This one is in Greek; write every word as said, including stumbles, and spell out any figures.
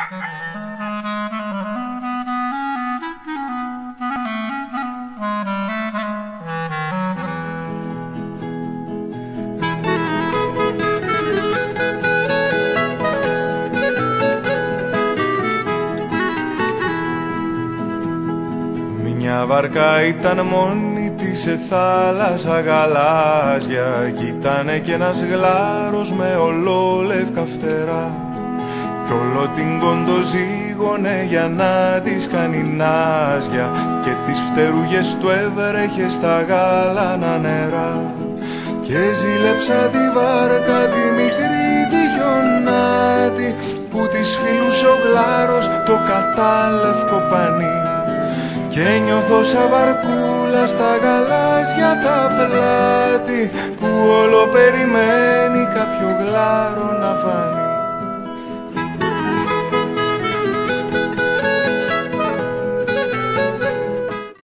Μια βάρκα ήταν μόνη της σε θάλασσα γαλάζια κι ήτανε κι ένας γλάρος με ολόλευκα φτερά κι όλο την κοντοζήγωνε για να της κάνει νάζια και τις φτερούγες του έβρεχε στα γάλανα νερά και ζήλεψα τη βάρκα τη μικρή τη χιονάτη που της φιλούσε ο γλάρος το κατάλευκο πανί και νιώθω σαν βαρκούλα στα γαλάζια τα πλάτη που όλο περιμένει κάποιο γλάρο να φανεί.